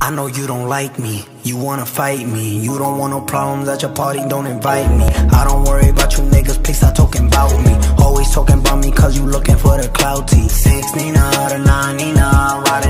I know you don't like me, you wanna fight me. You don't want no problems at your party, don't invite me. I don't worry about you niggas, please stop talking about me. Always talking about me cause you looking for the clout T. 6 Nina, the 9 Nina, riding